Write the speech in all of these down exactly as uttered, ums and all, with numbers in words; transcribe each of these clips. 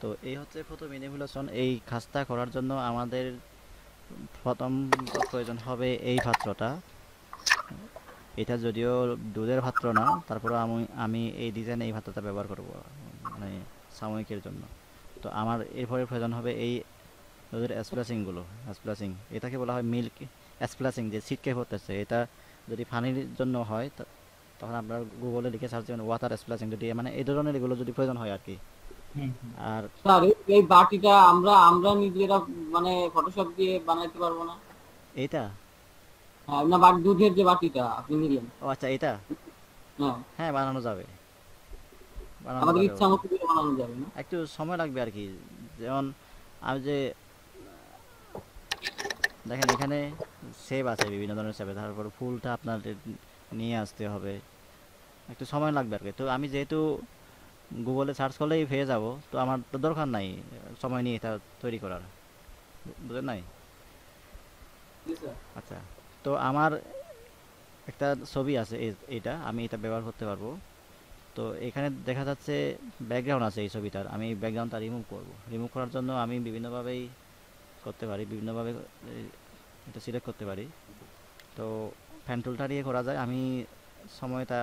তো এই হচ্ছে ফটো ম্যানিপুলেশন। এই কাজটা করার জন্য আমাদের প্রথম প্রয়োজন হবে এই পাত্রটা। এটা যদিও দুধের পাত্র না, তারপরে আমি আমি এই ডিজাইনে এই পাত্রটা ব্যবহার করব, মানে সাময়িকের জন্য। তো আমার এরপরে প্রয়োজন হবে এই দুধের স্প্ল্যাশিংগুলো। স্প্ল্যাশিং এটাকে বলা হয় মিল্ক স্প্ল্যাশিং, যে ছিটকে পড়তেছে। এটা যদি পানির জন্য হয় তা- তখন আপনার গুগলে লিখে সার্চ দেবেন ওয়াটার স্প্ল্যাশিং, যদি মানে এই ধরনের এগুলো যদি প্রয়োজন হয় আর কি। হুম হুম। আর স্যার এই এই বাটিটা আমরা আমরা নিজেরা মানে ফটোশপ দিয়ে বানাইতে পারবো না? এইটা, হ্যাঁ, না বাট দুধের যে বাটিটা আপনি নিলেন। ও আচ্ছা, এটা হ্যাঁ, হ্যাঁ বানানো যাবে, বানানো আমাদের যাবে ইচ্ছা অবশ্যই। মতো করে বানানো যাবে না? একটু সময় লাগবে আর কি। যেমন আমি যে দেখেন এখানে সেব আছে, বিভিন্ন ধরনের সেব, তারপর ফুলটা আপনার নিয়ে আসতে হবে, একটু সময় লাগবে আর কি। তো আমি যেহেতু গুগলে সার্চ করলেই পেয়ে যাব, তো আমার তো দরকার নাই সময় নিয়ে এটা তৈরি করার, বু- বুঝেন নাই? জি স্যার। আচ্ছা, তো আমার একটা ছবি আছে, এই- এইটা আমি এটা ব্যবহার করতে পারবো। তো এখানে দেখা যাচ্ছে ব্যাকগ্রাউন্ড আছে এই ছবিটার, আমি এই ব্যাকগ্রাউন্ডটা রিমুভ করব। রিমুভ করার জন্য আমি বিভিন্নভাবেই করতে পারি, বিভিন্নভাবে এই, এটা সিলেক্ট করতে পারি। তো ফ্যান টুলটা দিয়ে করা যায়। আমি সময়টা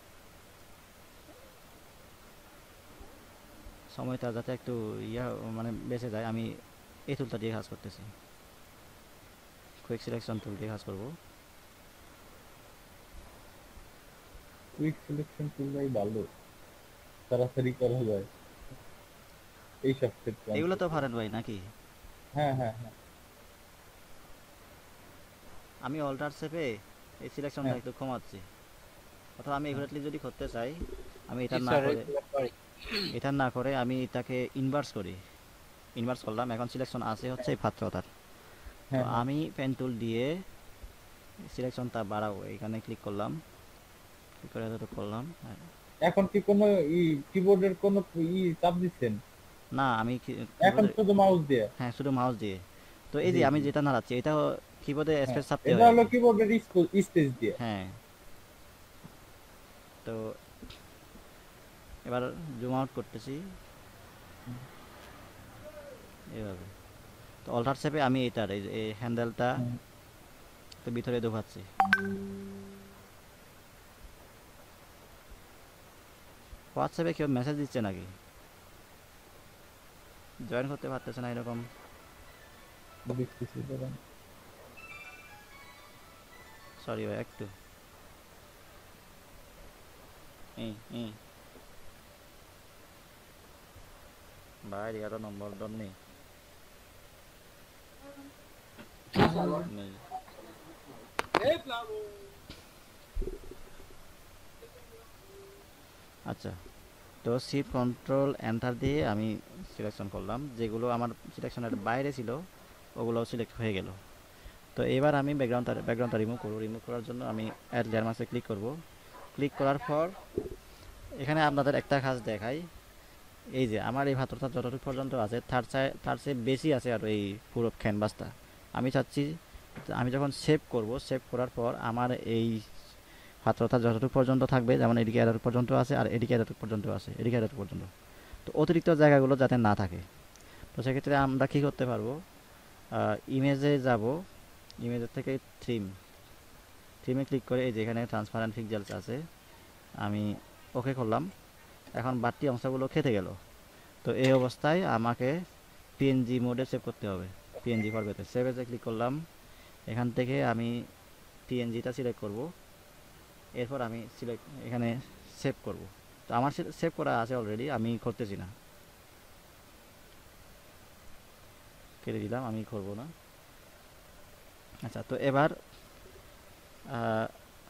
সময়টা যাতে একটু ইয়া মানে বেঁচে যায়, আমি এই টুলটা দিয়ে কাজ করতেছি। কুইক সিলেকশন টুল দিয়ে কাজ করব। কুইক সিলেকশন টুলটাই ভালো, তাড়াতাড়ি করা যায় এইসব ক্ষেত্রে এগুলো তো অন্তত। পারেন ভাই নাকি? হ্যাঁ হ্যাঁ হ্যাঁ আমি অল্টার শেপে এই সিলেকশনটা হ্যাঁ একটু কমাচ্ছি। অথবা আমি হ্যাঁ। এগুলোতে যদি করতে চাই, আমি জি এটা না স্যার, করে এগুলো পারি। এটা না করে আমি এটাকে ইনভার্স করি। ইনভার্স করলাম, এখন সিলেকশন আছে হচ্ছে এই পাত্রটার। তো হ্যাঁ হ্যাঁ। আমি পেন টুল দিয়ে সিলেকশনটা বাড়াবো, এখানে ক্লিক করলাম, ক্লিক করে এতটুকু করলাম। হ্যাঁ। এখন কি কোনো ই কিবোর্ডের কোনো ই চাপ দিচ্ছেন? না আমি এখন কিবোর্ডে, শুধু মাউস দিয়ে? হ্যাঁ শুধু মাউস দিয়ে। তো এই যে জি আমি জি। যেটা নাড়াচ্ছি এটা কিবোর্ডে হ্যাঁ, স্পেস চাপতে এটা হয় আর হলো কি। কিবোর্ডের স্পেস দিয়ে। হ্যাঁ। তো এবার জুম আউট করতেছি এভাবে। তো অল্টার শেপে আমি এটার এই যে এই হ্যান্ডেলটা হুম। তো ভিতরে ঢোকাচ্ছি। হোয়াটসঅ্যাপে কেউ মেসেজ দিচ্ছে নাকি? জয়েন করতে পারতেছে না এরকম। দেখতেছি দাঁড়ান। সরি ভাই একটু ই ই ভাই এগারো নম্বর দর নেই নেই। আচ্ছা, তো শিফট কন্ট্রোল এন্টার দিয়ে আমি সিলেকশন করলাম, যেগুলো আমার সিলেকশনের বাইরে ছিল ওগুলো সিলেক্ট হয়ে গেল। তো এবার আমি ব্যাকগ্রাউন্ডটা ব্যাকগ্রাউন্ডটা রিমুভ করব। রিমুভ করার জন্য আমি অ্যাড লেয়ার মাসে ক্লিক করব। ক্লিক করার পর এখানে আপনাদের একটা কাজ দেখাই, এই যে আমার এই পাত্রটা যতটুকু পর্যন্ত আছে তার চেয়ে তার চেয়ে বেশি আছে আর এই পুরো ক্যানভাসটা। আমি চাচ্ছি আমি যখন সেভ করব, সেভ করার পর আমার এই পাত্রটা যতটুকু পর্যন্ত থাকবে, যেমন এদিকে এতটুকু পর্যন্ত আছে আর এদিকে এতটুকু পর্যন্ত আছে, এদিকে এতটুকু পর্যন্ত, তো অতিরিক্ত জায়গাগুলো যাতে না থাকে। তো সেক্ষেত্রে আমরা কী করতে পারবো, ইমেজে যাব, ইমেজের থেকে থিম, থিমে ক্লিক করে এই যে এখানে ট্রান্সপারেন্ট পিক্সেলস আছে, আমি ওকে করলাম। এখন বাড়তি অংশগুলো কেটে গেল। তো এই অবস্থায় আমাকে পিএনজি মোডে সেভ করতে হবে। পিএনজি ফরম্যাটে সেভ এজে ক্লিক করলাম। এখান থেকে আমি পিএনজিটা সিলেক্ট করব। এরপর আমি সিলেক্ট এখানে সেভ করব। তো আমার সেভ করা আছে অলরেডি, আমি করতেছি না, কেটে দিলাম, আমি করব না। আচ্ছা, তো এবার আহ,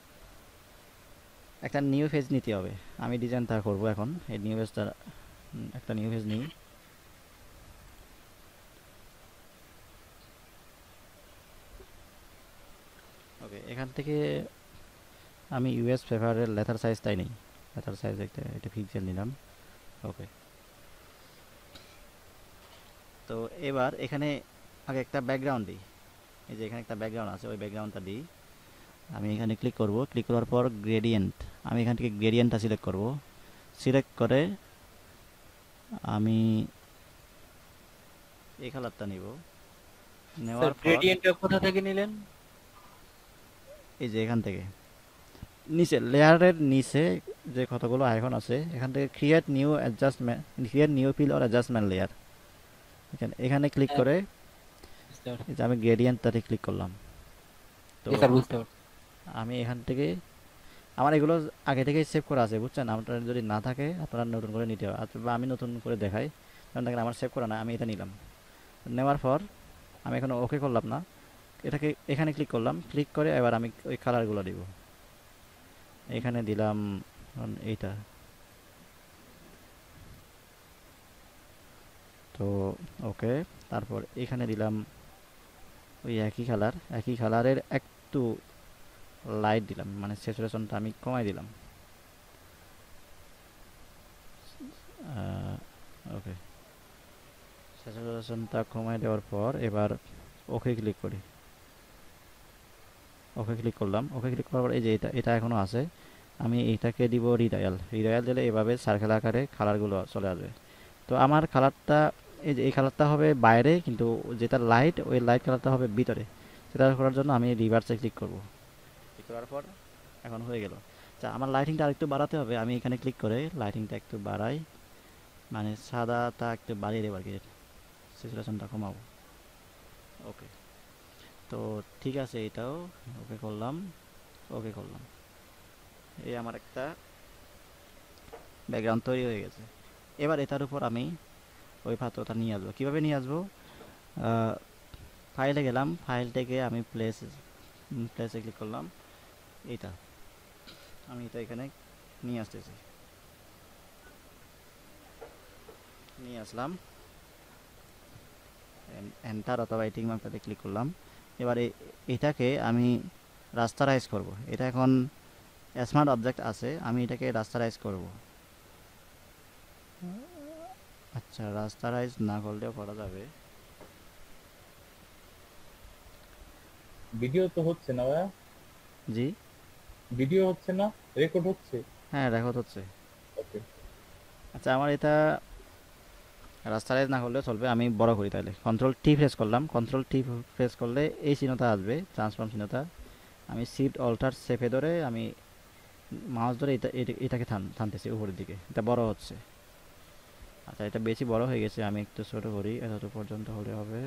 একটা নিউ পেজ নিতে হবে। আমি ডিজাইনটা করব এখন, এই নিউ পেজটা, একটা নিউ পেজ নিই। ওকে, এখান থেকে আমি ইউএস পেপারের লেটার সাইজটাই নেই, লেটার সাইজ একটা এটা পিক্সেল নিলাম। ওকে, তো এবার এখানে আগে একটা ব্যাকগ্রাউন্ড দিই। এই যে এখানে একটা ব্যাকগ্রাউন্ড আছে, ওই ব্যাকগ্রাউন্ডটা দিই। আমি এখানে ক্লিক করব, ক্লিক করার পর গ্রেডিয়েন্ট, আমি এখান থেকে গ্রেডিয়েন্টটা সিলেক্ট করব। সিলেক্ট করে আমি এই কালারটা নিব, স্যার নেওয়ার পর গ্রেডিয়েন্টটা কোথা থেকে নিলেন? এই যে এখান থেকে নিচে লেয়ারের নিচে যে কতগুলো আইকন আছে এখান থেকে create new adjustment, create new fill or adjustment layer, এখানে এখানে ক্লিক হ্যাঁ, করে বুঝতে পারছি। এই যে আমি গ্রেডিয়েন্টটাতে ক্লিক করলাম। তো জি স্যার, বুঝতে পারছি। আমি এখান থেকে আমার এগুলো আগে থেকেই সেভ করা আছে বুঝছেন, আপনার যদি না থাকে আপনারা নতুন করে নিতে হবে, অথবা আমি নতুন করে দেখাই, কারণ দেখেন আমার সেভ করা না, আমি এটা নিলাম। নেওয়ার পর আমি এখন ওকে করলাম না, এটাকে এখানে ক্লিক করলাম, ক্লিক করে এবার আমি ওই কালারগুলো দিব, এখানে দিলাম ধরুন এইটা। তো ওকে, তারপর এখানে দিলাম ওই একই কালার, একই কালারের একটু লাইট দিলাম, মানে স্যাচুরেশনটা আমি কমাই দিলাম। ওকে, স্যাচুরেশনটা কমাই দেওয়ার পর এবার ওকে ক্লিক করি, ওকে ক্লিক করলাম। ওকে ক্লিক করার পর এই যে এটা এটা এখনও আছে, আমি এইটাকে দিব রিডায়াল, রিডায়াল দিলে এভাবে সার্কেল আকারে কালারগুলো চলে আসবে। তো আমার কালারটা এই যে এই কালারটা হবে বাইরে, কিন্তু যেটা লাইট ওই লাইট কালারটা হবে ভিতরে, সেটা করার জন্য আমি রিভার্সে ক্লিক করব, ক্লিক করার পর এখন হয়ে গেল। আচ্ছা, আমার লাইটিংটা আরেকটু বাড়াতে হবে, আমি এখানে ক্লিক করে লাইটিংটা একটু বাড়াই, মানে সাদাটা একটু বাড়িয়ে দেবো আর কি, স্যাচুরেশনটা কমাবো। ওকে, তো ঠিক আছে, এটাও ওকে করলাম, ওকে করলাম। এই আমার একটা ব্যাকগ্রাউন্ড তৈরি হয়ে গেছে। এবার এটার উপর আমি ওই পাত্রটা নিয়ে আসবো। কীভাবে নিয়ে আসবো? ফাইলে গেলাম, ফাইল থেকে আমি প্লেস প্লেসে ক্লিক করলাম, এইটা আমি এটা এখানে নিয়ে আসতেছি, নিয়ে আসলাম, এন্টার অথবা এটিং মার্কটাতে ক্লিক করলাম। এবার এটাকে আমি রাস্টারাইজ করব, এটা এখন স্মার্ট অবজেক্ট আছে, আমি এটাকে রাস্টারাইজ করব। আচ্ছা, রাস্টারাইজ না করলেও করা যাবে। ভিডিও তো হচ্ছে না ভাইয়া? জি, ভিডিও হচ্ছে না, রেকর্ড হচ্ছে? হ্যাঁ রেকর্ড হচ্ছে। ওকে। আচ্ছা, আমার এটা রাস্টারাইজ না করলেও চলবে, আমি বড় করি তাহলে। কন্ট্রোল টি প্রেস করলাম, কন্ট্রোল টি প্রেস করলে এই চিহ্নটা আসবে, ট্রান্সফর্ম চিহ্নটা। আমি শিফট অল্টার চেপে ধরে আমি মাউস ধরে এটা এটাকে টান টানতেছি উপরের দিকে, এটা বড় হচ্ছে। আচ্ছা, এটা বেশি বড় হয়ে গেছে, আমি একটু ছোট করি, এতটুকু পর্যন্ত হলে হবে।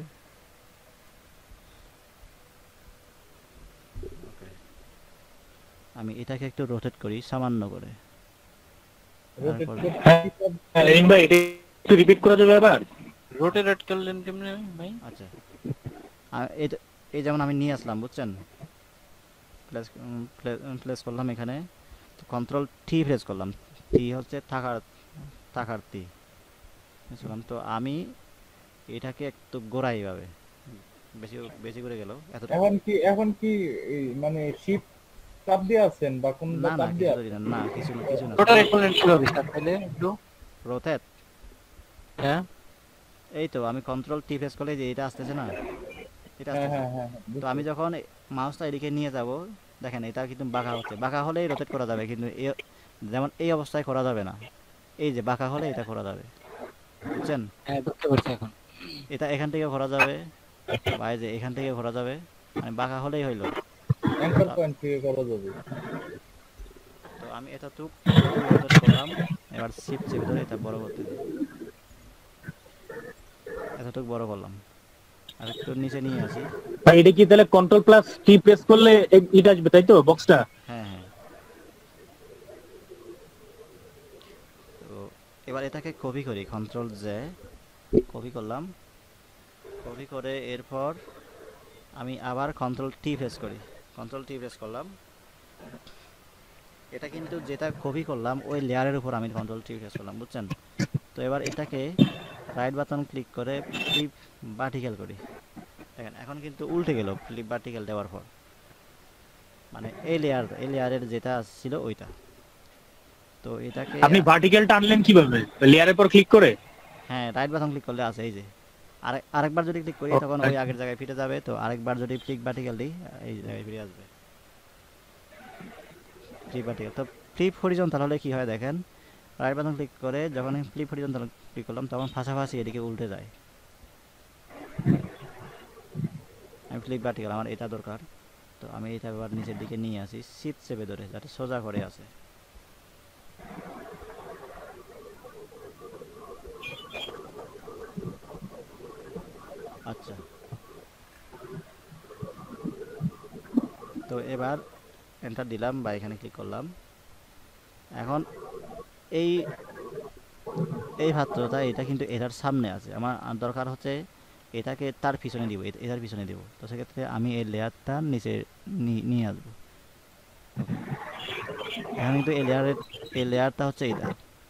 ওকে, আমি এটাকে একটু রোটেট করি সামান্য করে। রোটেট তারপর করতে হ্যাঁ কি সব হ্যাঁ, রিং ভাই, এটা একটু রিপিট করে দেবে আবার। রোটেট করলেন কেমনে ভাই? আচ্ছা, আ- এটা এই যেমন আমি নিয়ে আসলাম বুঝছেন, প্লেস প্লেস করলাম এখানে, কন্ট্রোল টি প্রেস করলাম, টি হচ্ছে থাকার থাকার টি বুঝলাম। তো আমি এটাকে একটু গোড়াই এইভাবে, বেশি বেশি করে গেল এতটুকু। এখন কি এখন কি এই মানে শিফট চাপ দিয়ে আছেন বা কোনটা না না চাপ কিছু দিয়ে ধরি আছেন? না, না কিছু না কিছু না। রোটেট করলেন কিভাবে স্যার তাহলে একটু? রোটেট, হ্যাঁ এই তো আমি কন্ট্রোল টি প্রেস করলে যে এটা আসতেছে না, এটা হ্যাঁ আসতেছে। হ্যাঁ হ্যাঁ হ্যাঁ, তো বুঝতে আমি পেরেছি। যখন মাউসটা এদিকে নিয়ে যাব, দেখেন এটা কিন্তু বাঁকা হচ্ছে, বাঁকা হলেই রোটেট করা যাবে, কিন্তু এ যেমন এই অবস্থায় করা যাবে না, এই যে বাঁকা হলে এটা করা যাবে বুঝছেন। হ্যাঁ, বুঝতে পারছি এখন। এটা এখান থেকে করা যাবে, বা এই যে এখান থেকে করা যাবে, মানে বাঁকা হলেই হইলো। অ্যাঙ্কার তো পয়েন্ট থেকে করা যাবে। তো আমি এতটুক এতটুক রোটেট করলাম, এবার শিফট চেপে ধরে এটা বড় করতেছি, এতটুক বড় করলাম, আর একটু নিচে নিয়ে আসি। ভাই এটা কি তাহলে কন্ট্রোল প্লাস টি প্রেস করলে এ- এটা আসবে তাই তো বক্সটা? হ্যাঁ হ্যাঁ। তো এবার এটাকে কপি করি, কন্ট্রোল জে কপি করলাম, কপি করে এরপর আমি আবার কন্ট্রোল টি প্রেস করি, কন্ট্রোল টি প্রেস করলাম। এটা কিন্তু যেটা কপি করলাম ওই লেয়ারের উপর আমি কন্ট্রোল টি প্রেস করলাম বুঝছেন। তো এবার এটাকে রাইট বাটন ক্লিক করে ফ্লিপ ভার্টিক্যাল করি, দেখেন এখন কিন্তু উল্টে গেল ফ্লিপ ভার্টিক্যাল দেওয়ার পর, মানে এই লেয়ার এই লেয়ারের যেটা ছিল ওইটা। তো এটাকে আপনি ভার্টিক্যাল টানলেন কিভাবে? লেয়ারের পর ক্লিক করে? হ্যাঁ রাইট বাটন ক্লিক করলে আছে এই যে, আরেক আরেকবার যদি ক্লিক করি তখন ওই আগের জায়গায় ফিরে যাবে, তো আরেকবার যদি ফ্লিপ ভার্টিক্যাল দিই এই জায়গায় ফিরে আসবে ফ্লিপ ভার্টিক্যাল। তো ফ্লিপ হরিজন্টাল হলে কি হয় দেখেন, রাইট বাটন ক্লিক করে যখন আমি ফ্লিপ হরিজন্টাল ক্লিক করলাম তখন পাশাপাশি এদিকে উল্টে যায়, ফ্লিপ ভার্টিক্যাল আমার এটা দরকার। তো আমি এটা এবার নিচের দিকে নিয়ে আসি শিফট চেপে ধরে, যাতে সোজা করে আসে। আচ্ছা, তো এবার এন্টার দিলাম বা এখানে ক্লিক করলাম। এখন এই এই পাত্রটা এটা কিন্তু এটার সামনে আছে, আমার দরকার হচ্ছে এটাকে তার পিছনে দিব, এ- এটার পিছনে দিব। তো সেক্ষেত্রে আমি এই লেয়ারটা নিচে নি- নিয়ে আসবো। ওকে, এখন কিন্তু এই লেয়ারের এই লেয়ারটা হচ্ছে এটা।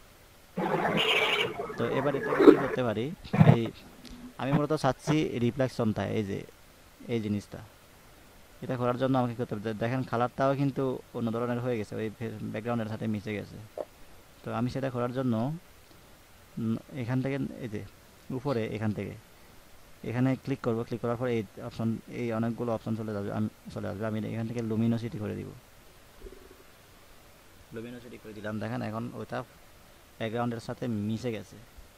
তো এবার এটাকে কি করতে পারি, এই আমি মূলত চাচ্ছি রিফ্লেকশনটা, এই যে এই জিনিসটা, এটা করার জন্য আমাকে কি করতে হবে, দে- দেখেন কালারটাও কিন্তু অন্য ধরনের হয়ে গেছে, ওই ব্যাকগ্রাউন্ডের সাথে মিশে গেছে। তো আমি সেটা করার জন্য উম, এখান থেকে এই যে উপরে এখান থেকে এখানে ক্লিক করব, ক্লিক করার পর এই অপশন, এই অনেকগুলো অপশন চলে যাবে, আমি চলে আসবে। আমি এখান থেকে লুমিনোসিটি করে দিব, লুমিনোসিটি করে দিলাম। দেখেন এখন ওইটা ব্যাকগ্রাউন্ডের সাথে মিশে গেছে।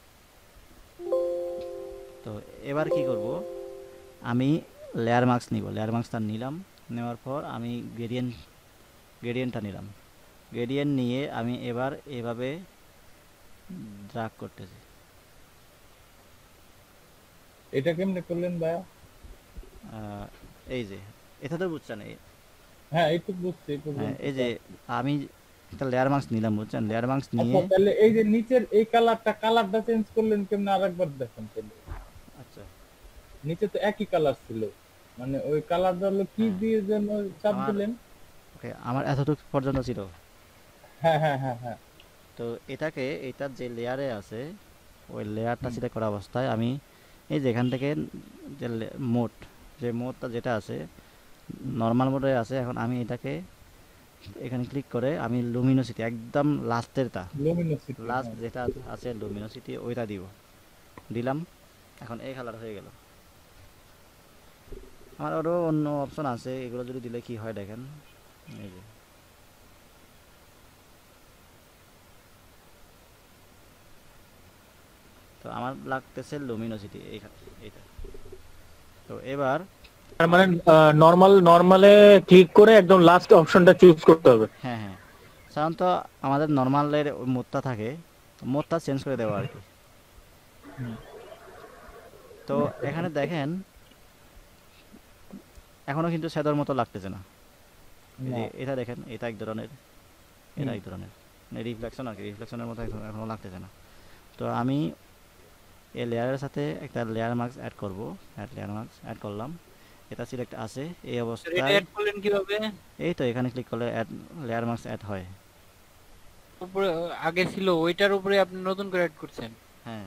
তো এবার কি করব, আমি লেয়ার মার্কস নিব, লেয়ার মার্কসটা নিলাম, নেওয়ার পর আমি গ্রেডিয়েন্ট গ্রেডিয়েন্টটা নিলাম। গ্রেডিয়েন্ট নিয়ে আমি এবার এভাবে ড্রাগ করতেছি। এটা কেমনে করলেন ভাইয়া? আহ, এই যে এটা তো বুঝছেন, এই হ্যাঁ একটু বুঝছি একটু হ্যাঁ, বুঝছি। এই যে আমি একটা লেয়ার মার্কস নিলাম, বুঝছেন, লেয়ার মার্কস নিয়ে। আচ্ছা তাহলে এই যে নিচের এই কালারটা কালারটা চেঞ্জ করলেন কেমনে আরেকবার দেখেন তাহলে। আচ্ছা, নিচে তো একই কালার ছিল, মানে ওই কালারটা হলো কি হ্যাঁ, দিয়ে যেন চাপ আমার দিলেন? ওকে আমার এতটুকু পর্যন্ত ছিল। হ্যাঁ হ্যাঁ হ্যাঁ হ্যাঁ। তো এটাকে এটার যে লেয়ারে আছে ওই লেয়ারটা হুম। সিলেক্ট করা অবস্থায় আমি এই যে এখান থেকে যে মোড, যে মোডটা যেটা আছে নর্মাল মোডে আছে, এখন আমি এটাকে এখানে ক্লিক করে আমি লুমিনোসিটি একদম লাস্টেরটা, লুমিনোসিটি লাস্ট যেটা আছে লুমিনোসিটি ওইটা দিব, দিলাম। এখন এই কালার হয়ে গেল। আমার আরও অন্য অপশন আছে, এগুলো যদি দিলে কি হয় দেখেন, এই যে তো আমার লাগতেছে লুমিনোসিটি এইটা। তো এবার তার মানে নর্মাল নর্মালে ক্লিক করে একদম লাস্ট অপশনটা চুজ করতে হবে। হ্যাঁ হ্যাঁ, সাধারণত আমাদের নর্মালের মোডটা থাকে, মোডটা চেঞ্জ করে দেওয়া আর কি। তো এখানে দেখেন এখনো কিন্তু শ্যাডোর মতো লাগতেছে না। এই যে এটা দেখেন, এটা এক ধরনের, এটা এক ধরনের রিফ্লেকশন আর কি, রিফ্লেকশনের মতো এখন- এখনো লাগতেছে না। তো আমি এই লেয়ারের সাথে একটা লেয়ার মার্কস অ্যাড করব, অ্যাড লেয়ার মার্কস অ্যাড করলাম, এটা সিলেক্ট আছে এই এটা অবস্থায়। অ্যাড করলেন কিভাবে? এই তো এখানে ক্লিক করলে অ্যাড লেয়ার মার্কস অ্যাড হয়। উপরে আগে ছিল ওইটার উপরে আপনি নতুন করে অ্যাড করছেন? হ্যাঁ,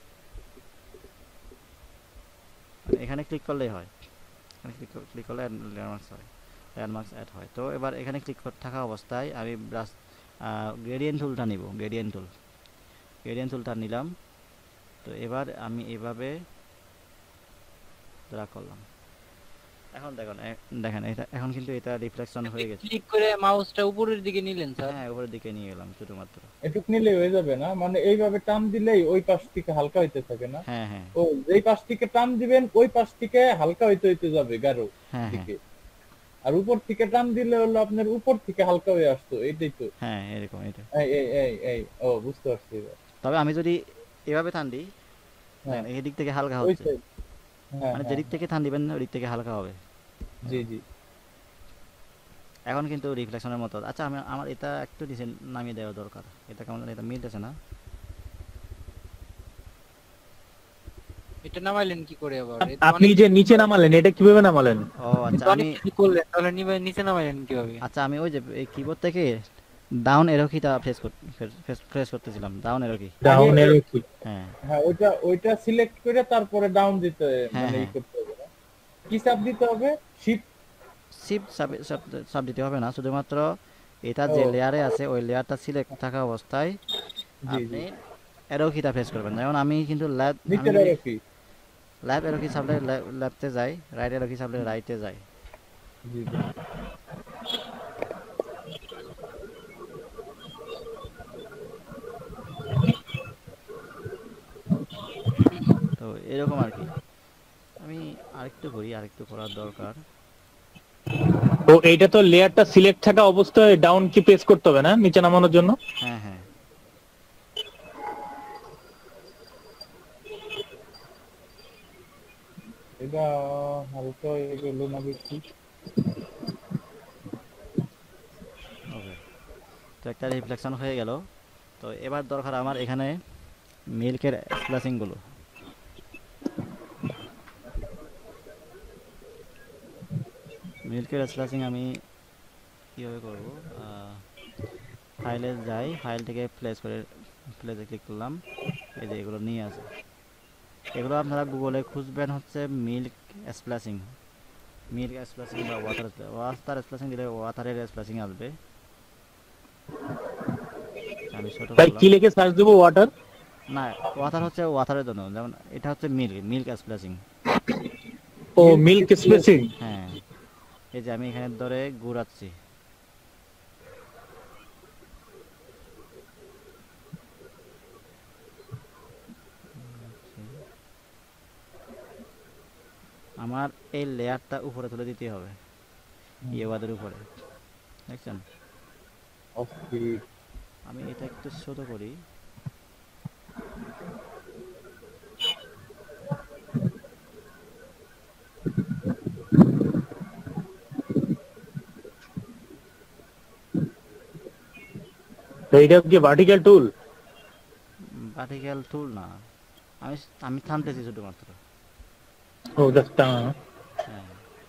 মানে এখানে ক্লিক করলেই হয়, এখানে ক্লিক ক্লিক করলে লেয়ার মার্কস হয়, লেয়ার মার্কস অ্যাড হয়। তো এবার এখানে ক্লিক থাকা অবস্থায় আমি ব্রাশ গ্রেডিয়েন্ট টুলটা নিব, গ্রেডিয়েন্ট টুল গ্রেডিয়েন্ট টুলটা নিলাম। তো এবার আমি এভাবে ড্রা করলাম। এখন দেখুন এ- দেখেন এটা এখন কিন্তু এটা রিফ্লেকশন হয়ে গেছে। ক্লিক করে মাউসটা উপরের দিকে নিলেন স্যার? হ্যাঁ, উপরের দিকে নিয়ে গেলাম শুধুমাত্র। এটুক নিলে হয়ে যাবে না, মানে এইভাবে টান দিলেই ওই পাশ থেকে হালকা হইতে থাকে না? হ্যাঁ হ্যাঁ ও যেই পাশ থেকে টান দিবেন ওই পাশ থেকে হালকা হইতে হইতে যাবে গাঢ় হ্যাঁ হ্যাঁ দিকে, আর উপর থেকে টান দিলে হলো আপনার উপর থেকে হালকা হয়ে আসতো, এইটাই তো। হ্যাঁ, এরকম এটা। এই এই এই এই ও বুঝতে পারছি এবার। তবে আমি যদি এভাবে টান দিই, হ্যাঁ দেখেন এই দিক থেকে হালকা ওই হচ্ছে, সাইড। হ্যাঁ মানে হ্যাঁ যেদিক থেকে টান দিবেন ওই দিক থেকে হালকা হবে। জি জি। এখন কিন্তু রিফ্লেকশনের মতো। আচ্ছা, আমি আমার এটা একটু নিচে নামিয়ে দেওয়া দরকার, এটা কেমন জানি এটা মিলতেছে না। এটা নামাইলেন কি করে আবার? আপ- এ তো আপনি অনেক যে নিচে নামালেন এটা কিভাবে নামালেন? ও এ আচ্ছা, তো আমি অনেক কিছু করলেন, তাহলে নিবে- নিচে নামাইলেন কিভাবে? আচ্ছা আমি ওই যে এই কিবোর্ড থেকে ডাউন এরো কিটা প্রেস প্রেস করতেছিলাম, down arrow key. Down arrow কি? হ্যাঁ হ্যাঁ ওইটা ওইটা সিলেক্ট করে তারপরে ডাউন দিতে হ্যাঁ, মানে ই হ্যাঁ। করতে হবে না? কি চাপ দিতে হবে? শিফট? শিফট সাব দিতে হবে না, শুধুমাত্র এটা যে ও। লেয়ারে আছে ওই লেয়ারটা সিলেক্ট থাকা অবস্থায় জি আপনি জি। এরো কিটা প্রেস করবেন। যেমন আমি কিন্তু ল্যাব আমি নিচের যদি আরো কি? ল্যাব এরো কি চাপলে লেফটে যাই, রাইট এরো কি চাপলে রাইটে যাই। জি জি। তো এরকম আর কি। আমি আর আরেকটু করি, আরেকটু করার দরকার। তো এইটা তো লেয়ারটা সিলেক্ট থাকা অবস্থায় ডাউন কি প্রেস করতে হবে না নিচে নামানোর জন্য? হ্যাঁ হ্যাঁ, এটা হালকা এগুলো না বেশি। ওকে। তো একটা রিফ্লেকশন হয়ে গেল। তো এবার দরকার আমার এখানে মিল্কের স্প্লাসিংগুলো। মিল্কের স্প্লাসিং আমি কীভাবে করবো? ফাইলে যাই, ফাইল থেকে প্লেস করে প্লেসে ক্লিক করলাম, এই যে এগুলো নিয়ে আসে। এগুলো আপনারা গুগলে খুঁজবেন হচ্ছে মিল্ক স্প্লাসিং, মিল্ক স্প্লাসিং বা ওয়াটার ওয়াটার স্প্লাসিং দিলে ওয়াটারের স্প্লাসিং আসবে। আমি ছোট তাই করলাম। কি লিখে সার্চ দেবো? ওয়াটার? না, ওয়াটার হচ্ছে ওয়াটারের জন্য, যেমন এটা হচ্ছে মিল্ক, মিল্ক স্প্লাসিং। ও মিল্ক স্প্লেসিং। হ্যাঁ, এই যে আমি এখানে ধরে ঘুরাচ্ছি। আমার এই লেয়ারটা উপরে তুলে দিতে হবে, ইয়েবাদের উপরে, দেখছেন? ওকে, আমি এটা একটু ছোট করি। তো এইটা কি ভার্টিক্যাল টুল? পার্টিকেল টুল না, আমি আমি থামতেছি শুধুমাত্র। ও জাস্ট হ্যাঁ,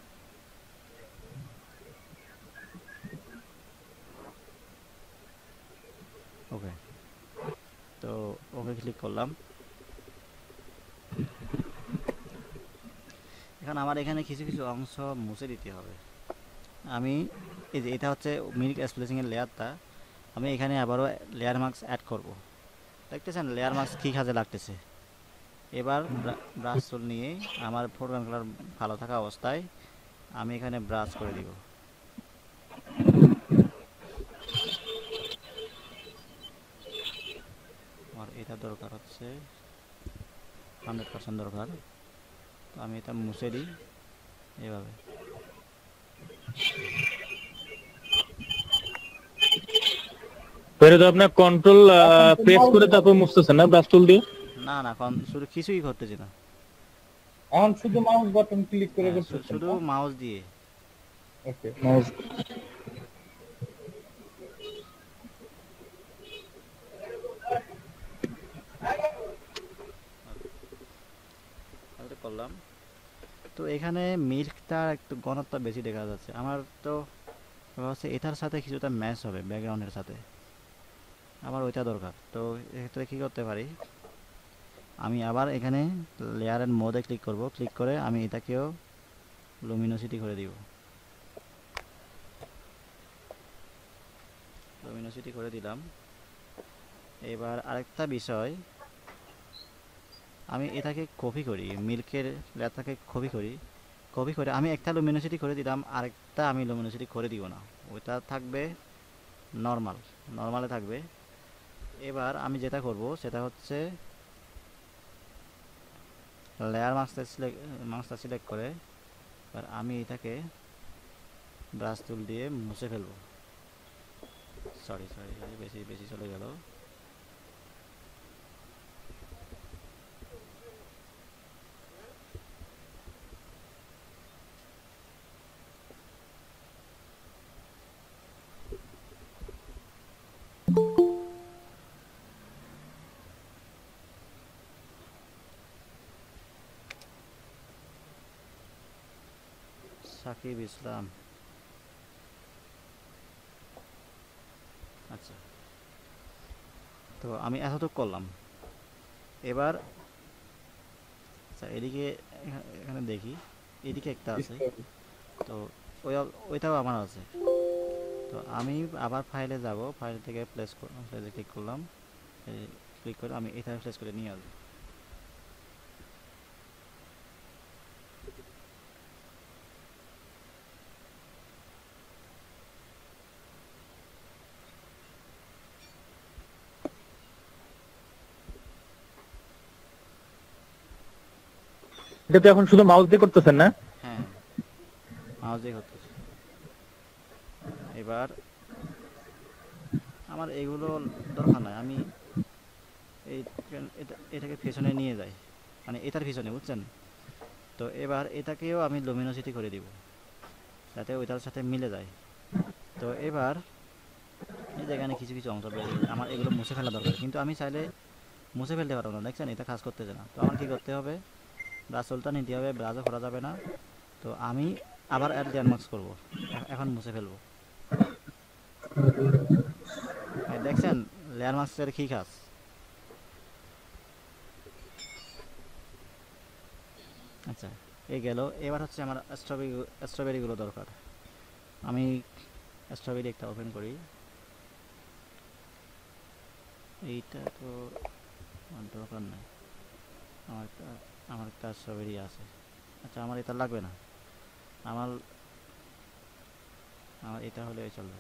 ওকে। তো ওকে ক্লিক করলাম। এখন আমার এখানে কিছু কিছু অংশ মুছে দিতে হবে। আমি এই যে এটা হচ্ছে মিল্ক স্প্লেসিংয়ের লেয়ারটা, আমি এখানে আবারও লেয়ার মার্কস অ্যাড করব। দেখতেছেন লেয়ার মার্কস কী কাজে লাগতেছে। এবার ব্রাশ টুল নিয়ে আমার ফোরগ্রাউন্ড কালার ভালো থাকা অবস্থায় আমি এখানে ব্রাশ করে দিব। আমার এটা দরকার হচ্ছে হান্ড্রেড পার্সেন্ট দরকার, তো আমি এটা মুছে দিই এভাবে। পরে তো আপনার কন্ট্রোল প্রেস করে তারপর মুছতেছেন না ব্রাশ টুল দিয়ে? না না, কারণ শুধু কিছুই করতেছি না। এখন শুধু মাউস বাটন ক্লিক করে হ্যাঁ, শু- করতেছেন শুধু না? মাউস দিয়ে। Okay, mouse. আমি তো করলাম। তো এখানে মিল্কটা একটু ঘনত্ব বেশি দেখা যাচ্ছে আমার। তো হচ্ছে এটার সাথে কিছুটা ম্যাচ হবে, ব্যাকগ্রাউন্ডের সাথে আমার ওইটা দরকার। তো এক্ষেত্রে কী করতে পারি, আমি আবার এখানে লেয়ারের মোডে ক্লিক করব, ক্লিক করে আমি এটাকেও লুমিনোসিটি করে দিব। লুমিনোসিটি করে দিলাম। এবার আরেকটা বিষয়, আমি এটাকে কপি করি, মিল্কের লেয়ারটাকে কপি করি, কপি করে আমি একটা লুমিনোসিটি করে দিলাম, আরেকটা আমি লুমিনোসিটি করে দিব না, ওইটা থাকবে নর্মাল, নর্মালে থাকবে। এবার আমি যেটা করব সেটা হচ্ছে লেয়ার মাস্কটা সিলেক্ট মাস্কটা সিলেক্ট করে এবার আমি এটাকে ব্রাশ টুল দিয়ে মুছে ফেলবো। সরি সরি সরি বেশি বেশি চলে গেল। সাকিব ইসলাম, আচ্ছা। তো আমি এতটুকু করলাম। এবার আচ্ছা, এদিকে এখা- এখানে দেখি, এদিকে একটা আছে, তো ওই ওইটাও আমার আছে। তো আমি আবার ফাইলে যাব, ফাইল থেকে প্লেস প্লেসে ক্লিক করলাম, ক্লিক করে আমি এটা প্লেস করে নিয়ে আসবো। এটা তো এখন শুধু মাউস দিয়ে করতেছেন না? হ্যাঁ মাউস দিয়ে করতেছি। এবার আমার এগুলো দরকার নাই, আমি এই এটা এটাকে পেছনে নিয়ে যাই, মানে এটার পিছনে, বুঝছেন? তো এবার এটাকেও আমি লুমিনোসিটি করে দিব যাতে ওইটার সাথে মিলে যায়। তো এবার এই যেখানে কিছু কিছু অংশ বেরিয়ে গেছে, আমার এগুলো মুছে ফেলা দরকার, কিন্তু আমি চাইলে মুছে ফেলতে পারবো না, দেখছেন এটা কাজ করতেছে না। তো আমার কী করতে হবে, ব্রাশলটা নিতে হবে, ব্রাশও করা যাবে না। তো আমি আবার অ্যাড লেয়ার মার্কস করবো, এখন মুছে ফেলবো। ভাই দেখছেন লেয়ার মার্কসের কী কাজ? আচ্ছা এই গেল। এবার হচ্ছে আমার স্ট্রবেরি স্ট্রবেরিগুলো দরকার। আমি স্ট্রবেরি একটা ওপেন করি, এইটা তো আমার দরকার নাই, আমার একটা আমার একটা স্ট্রবেরি আছে। আচ্ছা আমার এটা লাগবে না, আমার আমার এটা হলে চলবে।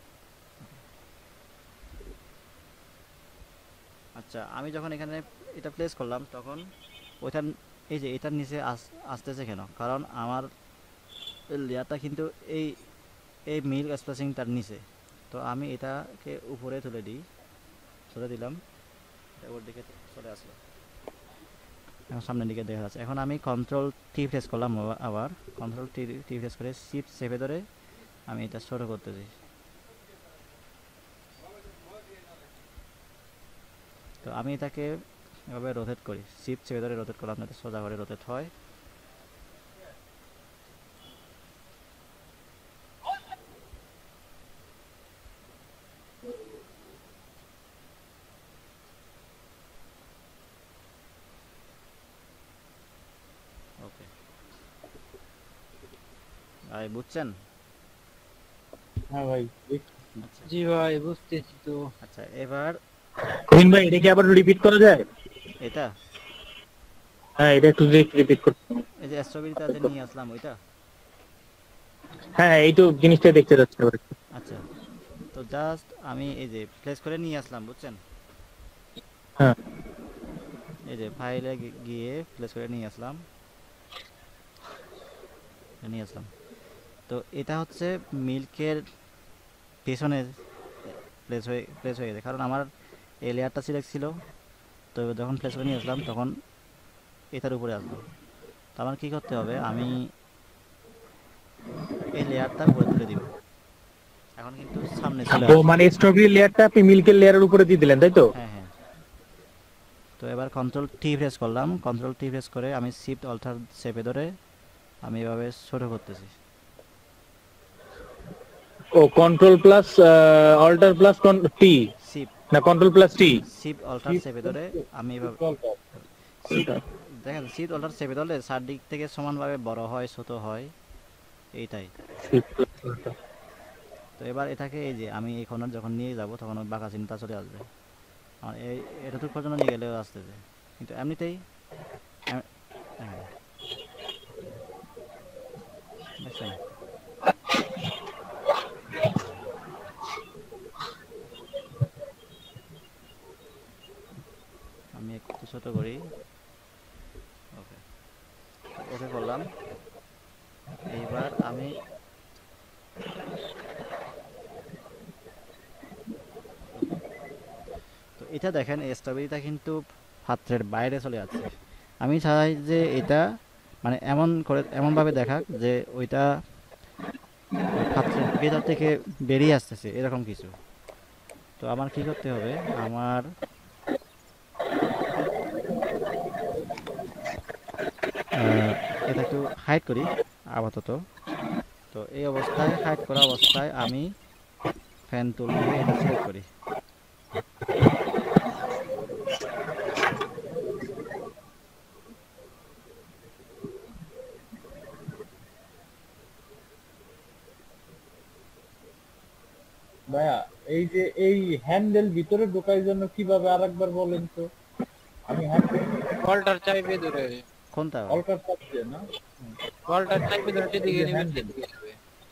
আচ্ছা আমি যখন এখানে এটা প্লেস করলাম তখন ওইটার এই যে এটার নিচে আস আসতেছে কেন, কারণ আমার লেয়ারটা কিন্তু এই এই মিল্ক স্প্লাশিংটার নিচে। তো আমি এটাকে উপরে তুলে দিই, তুলে দিলাম, এটা ওর দিকে চলে আসলো, এখন সামনের দিকে দেখা যাচ্ছে। এখন আমি কন্ট্রোল টি প্রেস করলাম, আবার আবার কন্ট্রোল টি টি প্রেস করে শিফট চেপে ধরে আমি এটা ছোট করতেছি। তো আমি এটাকে এভাবে রোটেট করি, শিফট চেপে ধরে রোটেট করলাম যাতে সোজা করে রোটেট হয়। ওকে ভাই বুঝছেন? হ্যাঁ ভাই, আচ্ছা জি ভাই বুঝতেছি তো। আচ্ছা এবার রহিম ভাই এটা কি আবার রিপিট করা যায়? এটা হ্যাঁ এটা একটু রিপিট করতে হবে। এই যে স্ট্রবেরিটা যে নিয়ে আসলাম ওইটা। হ্যাঁ এই তো জিনিসটা দেখতে যাচ্ছে আবার একটু। আচ্ছা তো জাস্ট আমি এই যে প্লেস করে নিয়ে আসলাম, বুঝছেন? হ্যাঁ এই যে ফাইলে গিয়ে প্লেস করে নিয়ে আসলাম, নিয়ে আসলাম। তো এটা হচ্ছে মিল্কের পেছনে প্লেস হয়ে প্লেস হয়ে গেছে, কারণ আমার এই লেয়ারটা সিলেক্ট ছিল। তো যখন প্লেস করে নিয়ে আসলাম তখন এটার উপরে আসলো। তো আমার কী করতে হবে, আমি এই লেয়ারটা উপরে তুলে দিব, এখন কিন্তু সামনে চলে ও আসবে। মানে স্ট্রবেরি লেয়ারটা আপনি মিল্কের লেয়ারের উপরে দিয়ে দিলেন তাই তো? হ্যাঁ হ্যাঁ। তো এবার কন্ট্রোল টি প্রেস করলাম, কন্ট্রোল টি প্রেস করে আমি শিফট অল্টার চেপে ধরে আমি এভাবে ছোট করতেছি। ও control plus alt plus T shift না control plus T? Shift alt চেপে ধরে আমি এভাবে শিফট দেখেন, শিফট অল্টার চেপে ধরলে চারদিক থেকে সমানভাবে বড় হয় ছোট হয়, এইটাই। তো এবার এটাকে এই যে আমি এই কর্নার যখন নিয়ে যাব তখন ওই বাঁকা চিন্তা চলে আসবে, আমার এই এতটুকু পর্যন্ত নিয়ে গেলেও আসতেছে, কিন্তু এমনিতেই এম- হ্যাঁ দেখছেন? আমি একটু ছোট করি, ওকে ওকে করলাম। এইবার আমি ওকে। তো এটা দেখেন এই স্ট্রবেরিটা কিন্তু পাত্রের বাইরে চলে যাচ্ছে। আমি চাই যে এটা মানে এমন করে এমনভাবে দেখাক যে ওইটা ওই পাত্রের ভেতর থেকে বেরিয়ে আসতেছে এরকম কিছু। তো আমার কি করতে হবে, আমার আহ, এটা একটু হাইড করি আপাতত। তো এই অবস্থায় হাইড করা অবস্থায় আমি ফ্যান টুল দিয়ে এটা সিলেক্ট করি। ভাইয়া এই যে এই হ্যান্ডেল ভিতরে ঢোকার জন্য কিভাবে আরেকবার বলেন তো? আমি হ্যান্ডেল অল্টার চাইবে ধরে, কোনটা? অল্টার চাপছে না? অল্টার চাইবে ধরে যেদিকে এই যে নেবে handle। সেদিকে যাবে।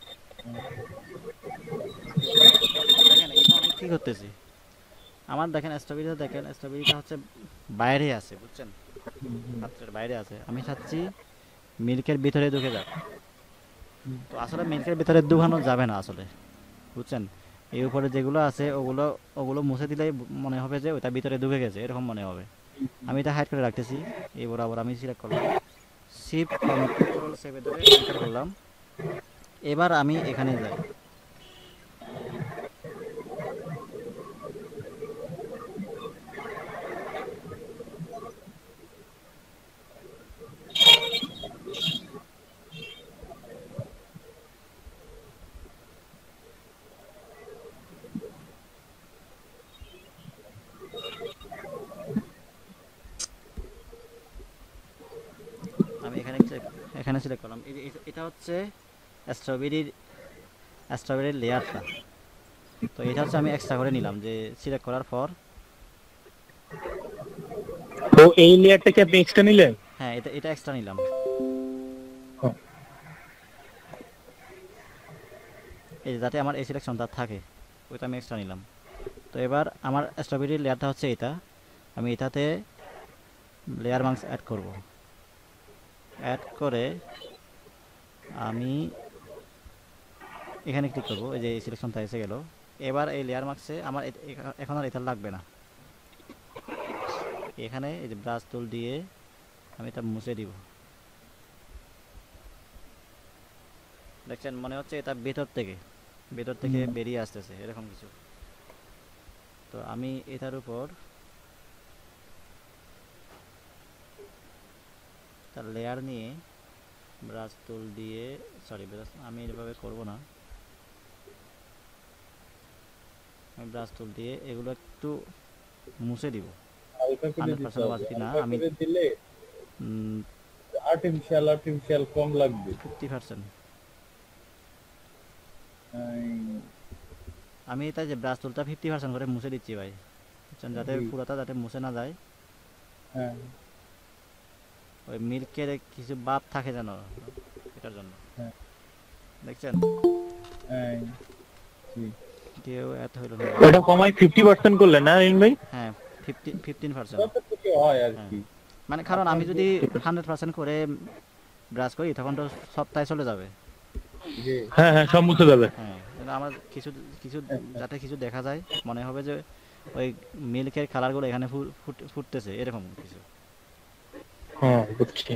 দেখেন এটা আমি কি করতেছি, আমার দেখেন স্ট্রবেরিটা দেখেন স্ট্রবেরিটা হচ্ছে বাইরে আছে, বুঝছেন? পাত্রের বাইরে আছে, আমি চাচ্ছি মিল্কের ভিতরে ঢুকে যাক। তো আসলে মিল্কের ভিতরে ঢুকানো যাবে না আসলে, বুঝছেন? এই উপরে যেগুলো আছে ওগুলো ওগুলো মুছে দিলেই মনে হবে যে ওটা ভিতরে ঢুকে গেছে, এরকম মনে হবে। আমি এটা হাইড করে রাখতেছি। এই বরাবর আমি সিলেক্ট করলাম, শিফট কন্ট্রোল সেভে ধরে এন্টার করলাম। এবার আমি এখানে যাই, আমি এখানে check- এখানে সিলেক্ট করলাম। এই যে এটা- এটা হচ্ছে স্ট্রবেরির স্ট্রবেরির লেয়ারটা। তো এটা হচ্ছে আমি এক্সট্রা করে নিলাম, যে সিলেক্ট করার পর তো এই লেয়ারটা কি আপনি এক্সট্রা নিলেন? হ্যাঁ এটা এটা এক্সট্রা নিলাম। ও, এই যে যাতে আমার এই সিলেকশনটা থাকে, ওইটা আমি এক্সট্রা নিলাম। তো এবার আমার স্ট্রবেরির লেয়ারটা হচ্ছে এটা, আমি এটাতে লেয়ার মার্কস অ্যাড করব। অ্যাড করে আমি এখানে ক্লিক করব, এই যে এই সিলেকশনটা এসে গেল। এবার এই লেয়ার মার্কসে আমার এ- এখা- এখন আর এটা লাগবে না। এখানে এই যে ব্রাশ টুল দিয়ে আমি এটা মুছে দিব। দেখছেন মনে হচ্ছে এটা ভেতর থেকে ভেতর থেকে হুম। বেরিয়ে আসতেছে এরকম কিছু। তো আমি এটার উপর তার লেয়ার নিয়ে ব্রাশ টুল দিয়ে, সরি ব্রাশ আমি এভাবে করব না, আমি ব্রাশ টুল দিয়ে এগুলো একটু মুছে দিব। হালকা করে হান্ড্রেড দিতে পার্সেন্ট হবে, ওয়াসিটি না, হালকা আমি করে দিলে আর্টিফিশিয়াল আর্টিফিশিয়াল কম লাগবে। Fifty percent. এই, আমি এটা যে ব্রাশ টুলটা ফিফটি পার্সেন্ট করে মুছে দিচ্ছি ভাই, বুঝছেন? যাতে জি। পুরোটা যাতে মুছে না যায়, হ্যাঁ ওই মিল্কের কিছু ভাব থাকে যেন, এটার জন্য। হ্যাঁ দেখছেন এই, জি। কেউ এত হইল না। ওটা কমাই ফিফটি পার্সেন্ট করলেন না রিন ভাই? হ্যাঁ ফিফটি ফিফটিন পার্সেন্ট। যতটুকু হয় আর হ্যাঁ। কি। মানে কারণ আমি আপনার যদি যে- হান্ড্রেড পার্সেন্ট করে ব্রাশ করি তখন তো সপ্তাহে চলে যাবে। জি হ্যাঁ হ্যাঁ, সব মুছে যাবে। হ্যাঁ কিন্তু আমার কিছু কিছু যাতে কিছু দেখা যায়, মনে হবে যে ওই মিল্কের কালারগুলো এখানে ফু- ফুট- ফুটতেছে এরকম কিছু। হ্যাঁ বুঝছি।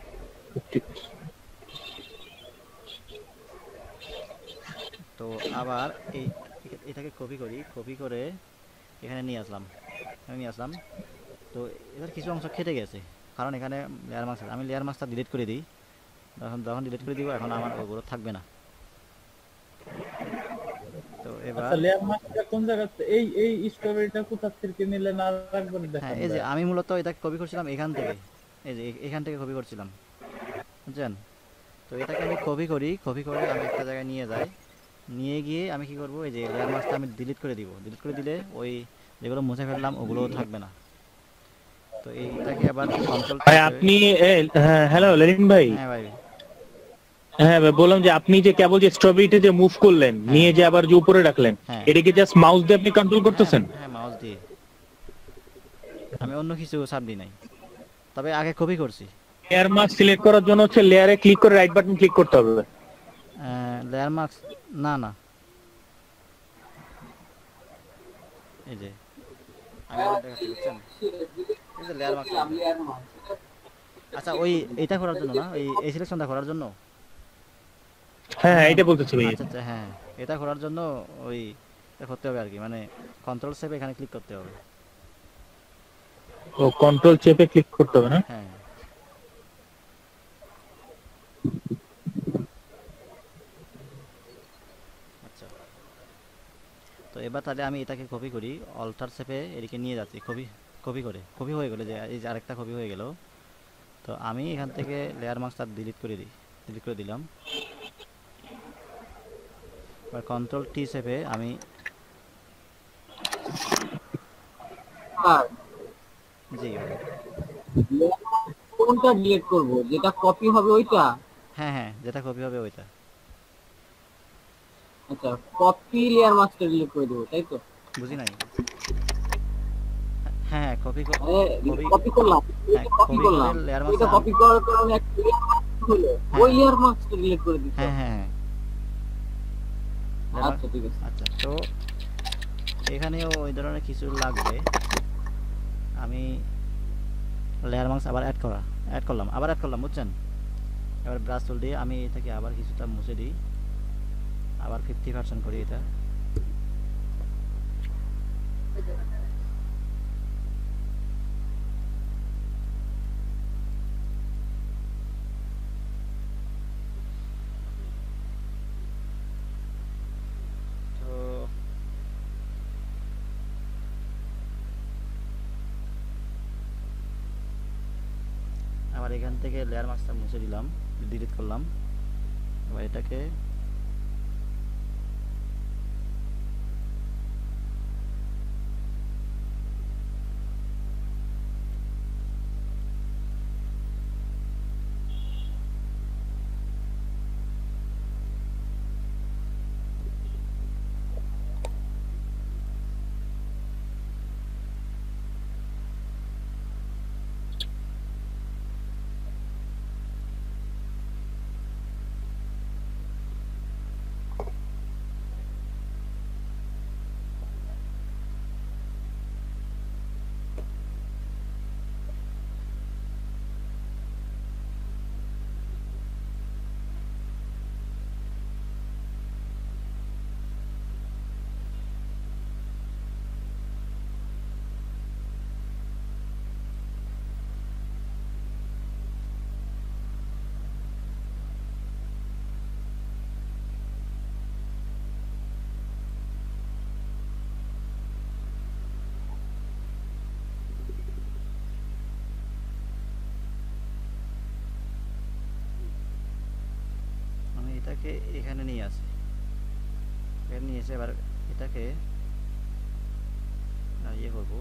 তো আবার এই এ- এটাকে কপি করি, কপি করে এখানে নিয়ে আসলাম, এখানে নিয়ে আসলাম। তো এবার কিছু অংশ কেটে গেছে, কারণ এখানে লেয়ার মার্কস আছে। আমি লেয়ার মার্কসটা ডিলিট করে দিই, তখন যখন ডিলিট করে দিব এখন আমার ওগুলো থাকবে না। তো এবার আচ্ছা লেয়ার মাস্কটা কোন জায়গা থেকে- এই এই স্ট্রবেরিটা কোথা থেকে নিলেন আর একবার হ্যাঁ দেখান এই যে ভাই। আমি মূলত এটাকে কপি করছিলাম এখান থেকে, এই যে এ- এখান থেকে কপি করছিলাম, বুঝছেন? তো এটাকে আমি কপি করি, কপি করে আমি একটা জায়গায় নিয়ে যাই, নিয়ে গিয়ে আমি কি করব, এই যে লেয়ার মার্কসটা আমি ডিলিট করে দিব। ডিলিট করে দিলে ওই যেগুলো মুছে ফেললাম ওগুলোও থাকবে না। তো এইটাকে আবার কন্ট্রোল ভাই আপনি এ- হ্যাঁ হ্যালো লেলিন ভাই। হ্যাঁ ভাই হ্যাঁ ভাই, বললাম যে আপনি যে কেবল যে স্ট্রবেরিটা যে মুভ করলেন, হ্যাঁ। নিয়ে যে আবার যে উপরে রাখলেন, হ্যাঁ। এটাকে জাস্ট মাউস দিয়ে আপনি কন্ট্রোল করতেছেন? হ্যাঁ মাউস দিয়ে, আমি অন্য কিছু চাপ দিই নাই, তবে আগে কপি করছি। লেয়ার মাস্ক সিলেক্ট করার জন্য হচ্ছে লেয়ারে ক্লিক করে রাইট বাটন ক্লিক করতে হবে। লেয়ার মার্কস না না এই যে আমি আবার দেখাচ্ছি, বুঝছেন? এই যে লেয়ার মার্কস। আচ্ছা ওই এটা করার জন্য না, ওই এই সিলেকশনটা করার জন্য। হ্যাঁ হ্যাঁ, এটা বলতেছি ভাই। আচ্ছা আচ্ছা হ্যাঁ, এটা করার জন্য ওই এটা করতে হবে আর কি, মানে কন্ট্রোল সেভ এখানে ক্লিক করতে হবে। ও কন্ট্রোল চেপে ক্লিক করতে হবে না? হ্যাঁ আচ্ছা। তো এবার তাহলে আমি এটাকে কপি করি, অল্টার সেভে এদিকে নিয়ে যাচ্ছি, কপি কপি করে কপি হয়ে গেলো, যে এই যে আরেকটা কপি হয়ে গেল। তো আমি এখান থেকে লেয়ার মার্কসটা ডিলিট করে দিই, ডিলিট করে দিলাম। এবার কন্ট্রোল টি সেভে আমি আর জি ভাই। কোনটা ডিলিট করব, যেটা কপি হবে ওইটা? হ্যাঁ হ্যাঁ যেটা কপি হবে ওইটা। আচ্ছা কপি লেয়ার মাস্কটা ডিলিট করে দেবো তাই তো? বুঝি নাই। হ্যাঁ কপি আরে কপি কপি করলাম, হ্যাঁ কপি কপি করলাম, করে লেয়ার ওইটা মাস্ক কপি করার কারণে একটা layer mark হলো, ওই হ্যাঁ লেয়ার মার্কসটা ডিলিট করে দিতে হ্যাঁ হবে। হ্যাঁ হ্যাঁ layer mark- আচ্ছা ঠিক আছে। আচ্ছা তো এখানেও ওই ধরনের কিছু লাগবে। আমি লেয়ার মার্কস আবার অ্যাড করা অ্যাড করলাম আবার অ্যাড করলাম বুঝছেন। এবার ব্রাশ টুল দিয়ে আমি এটাকে আবার কিছুটা মুছে দিই, আবার ফিফটি পার্সেন্ট করি এটা। তো আবার এখান থেকে লেয়ার মার্কসটা মুছে দিলাম, ডিলিট করলাম। এবার এটাকে আমি এটাকে এখানে নিয়ে আসি, এখানে নিয়ে এসে এবার এটাকে আহ, ইয়ে করবো,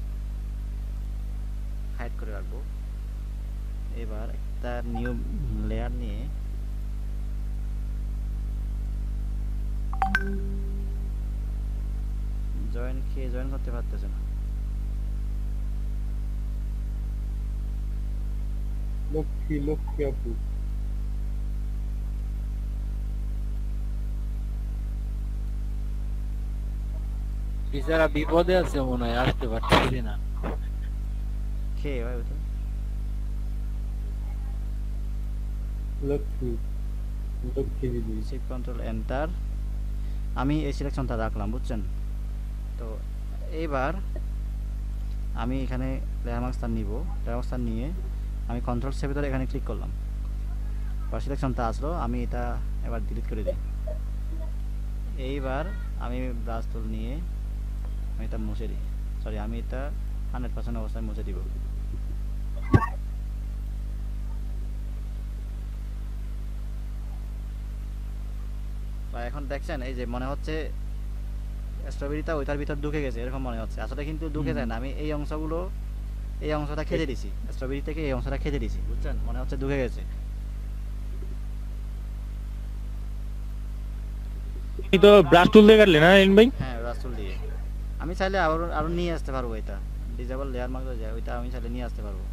হাইড করে রাখবো। এবার একটা নিউ লেয়ার নিয়ে জয়েন খেয়ে জয়েন করতে পারতেছে না। লক্ষ্মী লক্ষ্মী আপু বেচারা বিপদে আছে মনে হয়, আসতে পারতেছি না। খেয়ে ভাই ওটা লক্ষ্মী লক্ষ্মী দিদি শিফট কন্ট্রোল এন্টার, আমি এই সিলেকশনটা রাখলাম বুঝছেন। তো এইবার আমি এখানে লেয়ার মার্কসটা নিব, লেয়ার মার্কসটা নিয়ে আমি কন্ট্রোল সে ভিতরে এখানে ক্লিক করলাম, বা সিলেকশনটা আসলো, আমি এটা এবার ডিলিট করে দিই। এইবার আমি ব্রাশ টুল নিয়ে আমি এটা মুছে দিই, সরি আমি এটা হান্ড্রেড পার্সেন্ট অবস্থায় মুছে দিব। বা এখন দেখছেন এই যে মনে হচ্ছে স্ট্রবেরিটা ওইটার ভিতর ঢুকে গেছে এরকম মনে হচ্ছে, আসলে কিন্তু ঢুকে যায় না। আমি এই অংশগুলো এই অংশটা খেতে দিছি, স্ট্রবেরি থেকে এই অংশটা খেতে দিছি বুঝছেন, মনে হচ্ছে ঢুকে গেছে। আপনি তো ব্রাশ টুল দিয়ে কাটলেন না এন ভাই? হ্যাঁ রাসুল দিয়ে আমি চাইলে আরো আরো নিয়ে আসতে পারবো, এটা ডিজেবল লেয়ার মার্ক যায় ওইটা আমি চাইলে নিয়ে আসতে পারবো।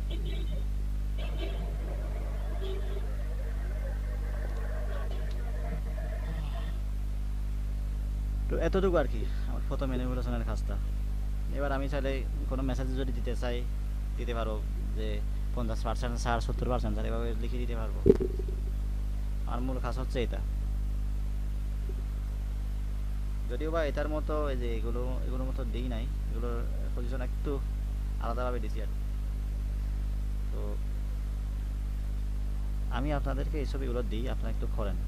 তো এতটুকু আর কি আমার ফটো ম্যানিপুলেশনের কাজটা। এবার আমি চাইলে কোনো মেসেজ যদি দিতে চাই দিতে পারো, যে পঞ্চাশ পার্সেন্ট ষাট সত্তর পার্সেন্ট ছাড় এভাবে লিখে দিতে পারবো। আমার মূল কাজ হচ্ছে এটা, যদিও বা এটার মতো এই যে এগুলো এগুলোর মতো দিই নাই, এগুলোর পজিশন একটু আলাদাভাবে দিছি আর। তো আমি আপনাদেরকে এই ছবিগুলো দিই, আপনারা একটু করেন।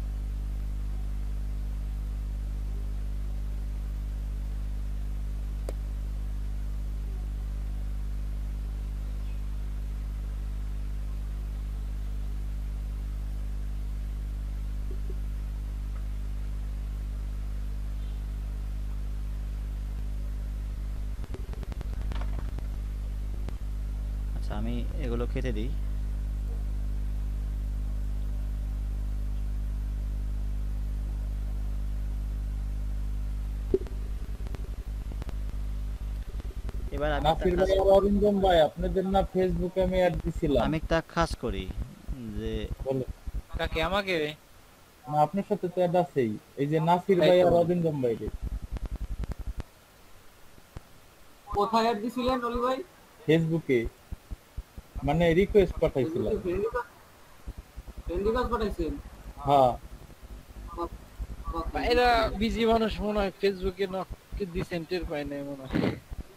আচ্ছা আমি এগুলো খেতে দিই। এবার আমি একটা নাসির কাজ ভাই আর অরিন্দম ভাই আপনাদের না ফেসবুকে আমি অ্যাড দিছিলাম। আমি একটা কাজ করি যে বলে কাকে আমাকে? না আপনার সাথে তো অ্যাড আছেই, এই যে নাসির তাই ভাই তো আর বলি। অরিন্দম ভাই রে কোথায় অ্যাড দিছিলেন অলি ভাই? ফেসবুকে, মানে রিকোয়েস্ট পাঠাইছিলাম। ফেসবুকে ফ্রেন্ড ফ্রেন্ড রিকোয়েস্ট পাঠাইছেন? হ্যাঁ এরা বিজি মানুষ মনে হয়, ফেসবুকে নক দিসেন্টের পায় না মনে হয়।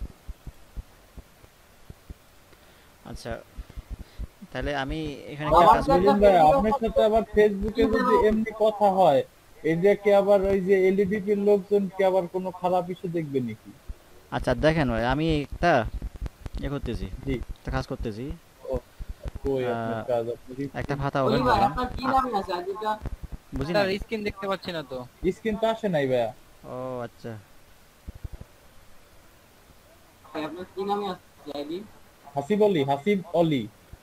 আচ্ছা তাহলে আমি এখানে একটা কাজ আচ্ছা করি সেলিম ভাই আপনার সাথে আবার ফেসবুকে যদি এমনি কথা হয়, এই যে কি আবার ওই যে এলইডিপির লোকজন কি আবার কোনো খারাপ ইস্যু দেখবে নাকি? আচ্ছা দেখেন ভাই আমি একটা ইয়ে করতেছি, জি একটা কাজ করতেছি। ও কই আপনার আহ, কাজ আপনি একটা খাতা অলি ওপেন ভাই করলাম, আপনার কি নামে আছে আইডিটা? বুঝি না। তার স্ক্রিন দেখতে পাচ্ছি না তো। স্ক্রিন তো আসে নাই ভাইয়া। ও আচ্ছা ভাই আপনার কি নামে আছে আইডি? হাসিব অলি, হাসিব অলি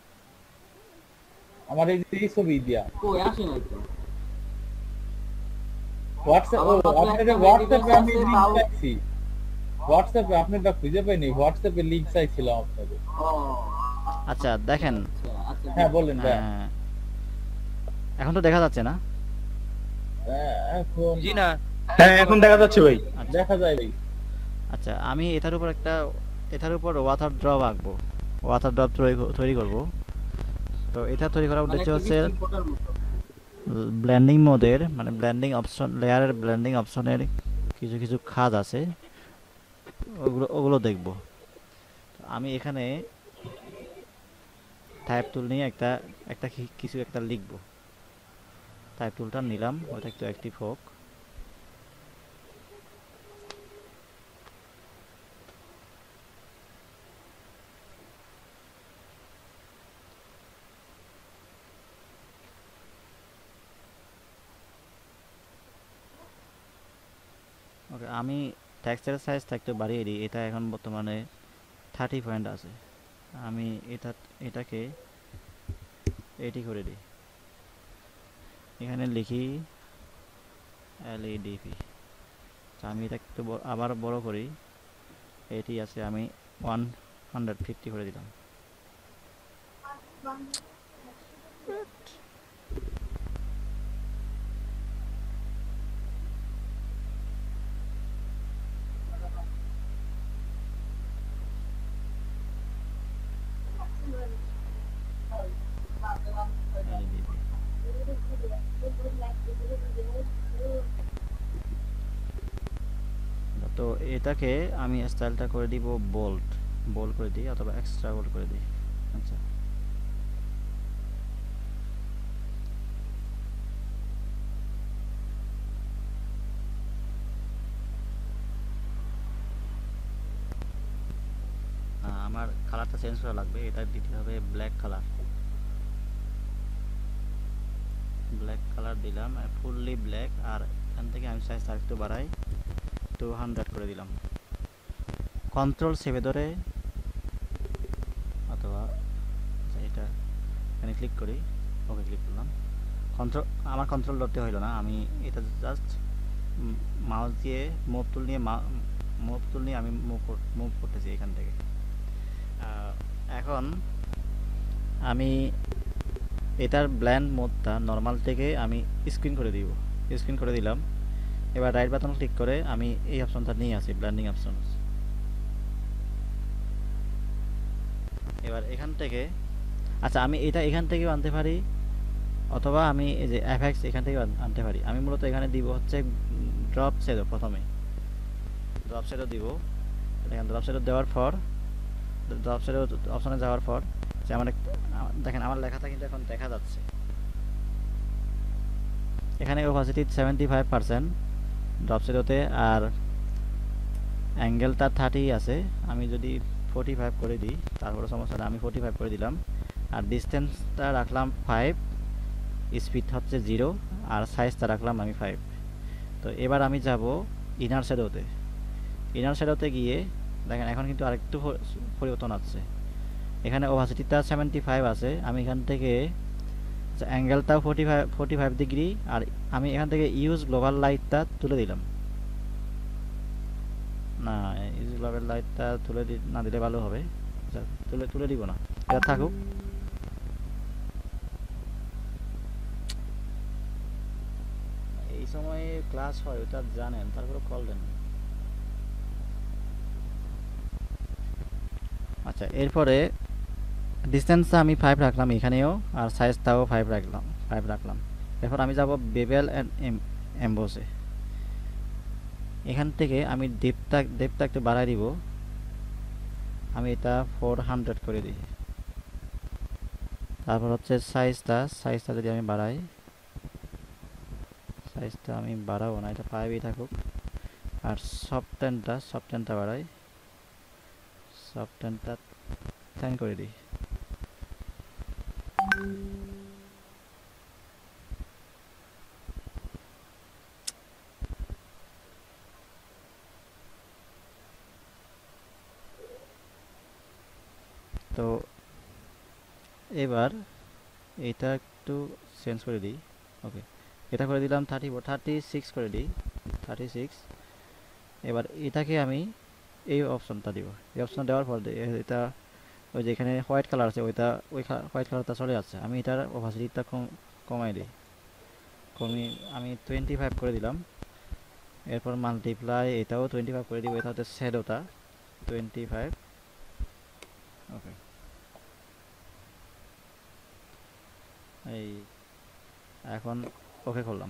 আমার এই যে এই ছবি দিয়া কই আসে নাই তো। হোয়াটসঅ্যাপ, ও আমার মাত্র আপনাদের একটা হোয়াটসঅ্যাপে মেডিকেল আমি আছে, লিংক তাও- চাইছি, হোয়াটসঅ্যাপে আপনারটা খুঁজে পাইনি, হোয়াটসঅ্যাপে লিংক চাইছিলাম আপনাদের। ও আচ্ছা দেখেন আচ্ছা আচ্ছা হ্যাঁ বলেন ভাইয়া। আহ, এখন তো দেখা যাচ্ছে না। হ্যাঁ, এখন জি না, হ্যাঁ এখন দেখা যাচ্ছে ভাই। আচ্ছা দেখা যায় ভাই। আচ্ছা আমি এটার উপর একটা এটার উপর ওয়াটার ড্রপ আঁকবো, ওয়াটার ড্রপ তৈরি করব। তো এটা তৈরি করার মানে উদ্দেশ্য একটা হচ্ছে বৃষ্টির ফোঁটার মতো। ব্লেন্ডিং মোডের, মানে ব্লেন্ডিং অপশন, লেয়ারের ব্লেন্ডিং অপশনের কিছু কিছু কাজ আছে, ওগুলো ওগুলো দেখব। আমি এখানে টাইপ টুল নিয়ে একটা একটা কি- কিছু একটা লিখব। টাইপ টুলটা নিলাম, ওটা একটু অ্যাক্টিভ হোক। ওকে আমি টেক্সটের সাইজটা একটু বাড়িয়ে দিই, এটা এখন বর্তমানে থার্টি পয়েন্ট আছে। আমি এটা এটাকে এইটি করে দিই, এখানে লিখি এলইডিপি। আমি এটা একটু ব- আবার বড় করি, এটি আছে, আমি ওয়ান হান্ড্রেড ফিফটি করে দিলাম। এলইডিপি তো এটাকে আমি স্টাইলটা করে দিব বোল্ড, বোল্ড করে দিই অথবা এক্সট্রা বোল্ড করে দিই। আচ্ছা আহ, আমার কালারটা চেঞ্জ করা লাগবে, এটা দিতে হবে ব্ল্যাক কালার। ব্ল্যাক কালার দিলাম, ফুললি ব্ল্যাক। আর এখান থেকে আমি সাইজ আর একটু বাড়াই, টু হান্ড্রেড করে দিলাম। কন্ট্রোল সেভে ধরে অথবা আচ্ছা, এটা এখানে ক্লিক করি, ওকে ক্লিক করলাম। কন্ট্রোল আমার কন্ট্রোল ধরতে হইল না, আমি এটা জাস্ট মাউস দিয়ে মুভ টুল নিয়ে মুভ টুল নিয়ে আমি মুভ মুভ করতেছি এখান থেকে। আহ, এখন আমি এটার ব্ল্যান্ড মোডটা নর্মাল থেকে আমি স্ক্রিন করে দিব, স্ক্রিন করে দিলাম। এবার রাইট বাটন ক্লিক করে আমি এই অপশনটা নিয়ে আসি, ব্ল্যান্ডিং অপশন। এবার এখান থেকে আচ্ছা আমি এটা এখান থেকেও আনতে পারি, অথবা আমি এই যে এফএক্স এখান থেকে আনতে পারি। আমি মূলত এখানে দিব হচ্ছে ড্রপ শেডো, প্রথমে ড্রপ শেডো দিব। দেখেন ড্রপ শেডো দেওয়ার পর, ড্রপ শেডো অপশনে যাওয়ার পর যে আমার একটা- আ- দেখেন আমার লেখাটা কিন্তু এখন দেখা যাচ্ছে। এখানে opacity seventy five percent drop শেডোতে, আর অ্যাঙ্গেলটা থার্টি আছে। আমি যদি ফোর্টি ফাইভ করে দিই তারপরে সমস্যা না, আমি ফোর্টি ফাইভ করে দিলাম। আর ডিস্টেন্সটা রাখলাম ফাইভ, স্পিড হচ্ছে জিরো, আর সাইজটা রাখলাম আমি ফাইভ। তো এবার আমি যাব ইনার শ্যাডোতে। ইনার শ্যাডোতে গিয়ে দেখেন এখন কিন্তু আরেকটু প- পরিবর্তন আছে। এখানে ওভাসিটিটা সেভেন্টি ফাইভ আছে, আমি এখান থেকে অ্যাঙ্গেলটাও forty five forty five degree, আর আমি এখান থেকে ইউজ গ্লোবাল লাইটটা তুলে দিলাম। না ইউজ গ্লোবের লাইটটা তুলে দি না দিলে ভালো হবে। আচ্ছা, তুলে তুলে দিব না, এটা থাকুক। এই সময়ে ক্লাস হয় ওটা জানেন, তারপরে কল দেন। আচ্ছা, এরপরে ডিস্টেন্সটা আমি ফাইভ রাখলাম এখানেও, আর সাইজটাও ফাইভ রাখলাম ফাইভ রাখলাম এরপর আমি যাব বেবেল অ্যান্ড এমবোসে। এখান থেকে আমি ডেপটা ডেপটা একটু বাড়াই দিব, আমি এটা ফোর হান্ড্রেড করে দিই। তারপর হচ্ছে সাইজটা সাইজটা যদি আমি বাড়াই, সাইজটা আমি বাড়াবো না, এটা ফাইভই থাকুক। আর সফটেনটা সফটেনটা বাড়াই, সফটেনটা টেন করে দিই। তো এবার এটা একটু চেঞ্জ করে দিই। ওকে, এটা করে দিলাম থার্টি থার্টি সিক্স করে দিই, থার্টি সিক্স। এবার এটাকে আমি এই অপশনটা দিব, এই অপশন দেওয়ার পর এটা ওই যে এখানে হোয়াইট কালার আছে ওইটা ওই হোয়াইট কালারটা চলে যাচ্ছে, আমি এটার অপাসিটিটা কম কমাই দিই, কমিয়ে আমি টোয়েন্টি ফাইভ করে দিলাম। এরপর মাল্টিপ্লাই এটাও টোয়েন্টি ফাইভ করে দিব, এটা হচ্ছে শ্যাডোটা টোয়েন্টি ফাইভ। ওকে, এই এখন ওকে করলাম।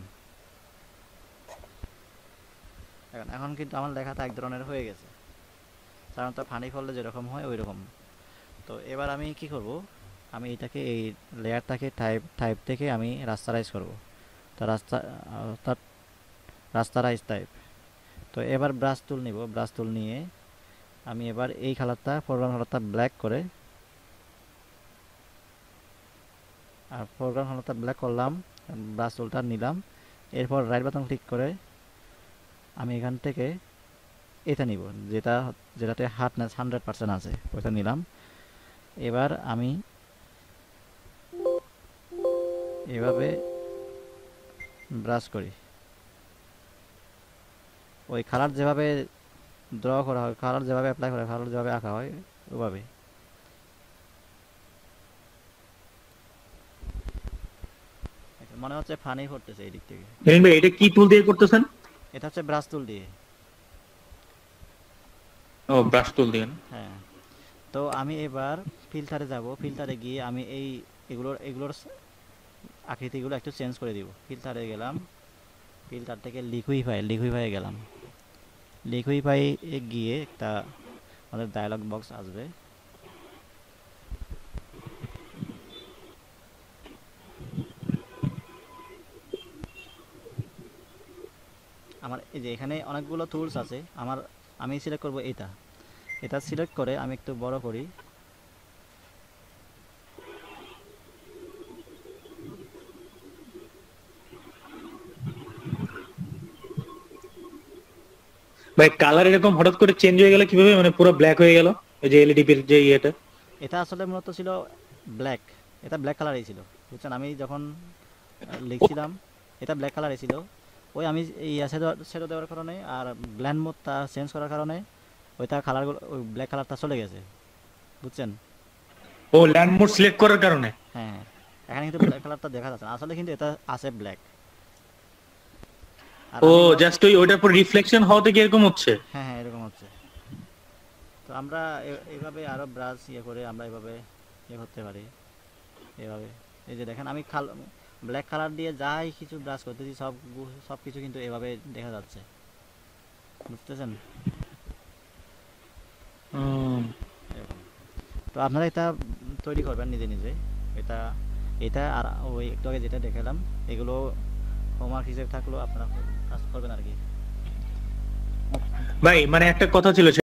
এখন এখন কিন্তু আমার লেখাটা এক ধরনের হয়ে গেছে, সাধারণত ফানি করলে যেরকম হয় ওই রকম। তো এবার আমি কি করব, আমি এটাকে এই লেয়ারটাকে টাইপ টাইপ থেকে আমি রাস্তারাইজ করব। তো রাস্তা অর্থাৎ রাস্তারাইজ টাইপ। তো এবার ব্রাশ টুল নিব, ব্রাশ টুল নিয়ে আমি এবার এই কালারটা ফোরগ্রাউন্ড কালারটা ব্ল্যাক করে, আর ফোরগ্রাউন্ড কালারটা ব্ল্যাক করলাম, ব্রাশ টুলটা নিলাম। এরপর রাইট বাটন ক্লিক করে আমি এখান থেকে এটা নিব, যেটা যেটাতে হার্ডনেস হান্ড্রেড পার্সেন্ট আছে ওইটা নিলাম। এবার আমি এভাবে ব্রাশ করি, ওই কালার যেভাবে ড্র করা হয়, কালার যেভাবে অ্যাপ্লাই করা হয়, কালার যেভাবে আঁকা হয় ওভাবে। মনে হচ্ছে ফানি করতেছে এই দিক থেকে। এরিন ভাই এটা কি টুল দিয়ে করতেছেন? এটা হচ্ছে ব্রাশ টুল দিয়ে। ও ব্রাশ টুল দিয়ে না? হ্যাঁ। তো আমি এবার ফিল্টারে যাব, ফিল্টারে গিয়ে আমি এই এগুলোর এগুলোর আকৃতিগুলো একটু চেঞ্জ করে দিব। ফিল্টারে গেলাম, ফিল্টার থেকে লিকুইফাই লিকুইফাই গেলাম, লিকুইফাই এ গিয়ে একটা আমাদের ডায়লগ বক্স আসবে। আমার এই যে এখানে অনেকগুলো টুলস আছে, আমার আমি সিলেক্ট করব এটা এটা সিলেক্ট করে আমি একটু বড় করি। ভাই কালার এরকম হঠাৎ করে চেঞ্জ হয়ে গেল কিভাবে, মানে পুরো ব্ল্যাক হয়ে গেল এই যে এলইডি এর যে ইয়েটা? এটা আসলে মূলত ছিল ব্ল্যাক, এটা ব্ল্যাক কালারই ছিল বুঝছেন। আমি যখন লিখছিলাম এটা ব্ল্যাক কালারই ছিল, ওই আমি এই শ্যাডো শ্যাডো দেওয়ার কারণে আর ব্ল্যান্ড মোডটা চেঞ্জ করার কারণে ওইটা কালারগুলো ওই ব্ল্যাক কালারটা চলে গেছে বুঝছেন। ও ল্যান্ড মোড সিলেক্ট করার কারণে? হ্যাঁ, এখানে কিন্তু ব্ল্যাক কালারটা দেখা যাচ্ছে না, আসলে কিন্তু এটা আছে ব্ল্যাক। ও জাস্ট ওই ওটার পর রিফ্লেকশন হওয়াতে কি এরকম হচ্ছে? হ্যাঁ হ্যাঁ এরকম হচ্ছে। তো আমরা এইভাবে আরো ব্রাশ ইয়ে করে আমরা এইভাবে ইয়ে করতে পারি। এইভাবে এই যে দেখেন আমি খাল ব্ল্যাক কালার দিয়ে যাই কিছু ব্রাশ করতেছি সব সব কিছু কিন্তু এভাবে দেখা যাচ্ছে, বুঝতেছেন? এরকম। তো আপনারা এটা তৈরি করবেন নিজে নিজে। এটা এটা আর ওই একটু আগে যেটা দেখালাম এগুলো হোমওয়ার্ক হিসেবে থাকলো, আপনারা কাজ করবেন আর কি। ভাই মানে একটা কথা ছিল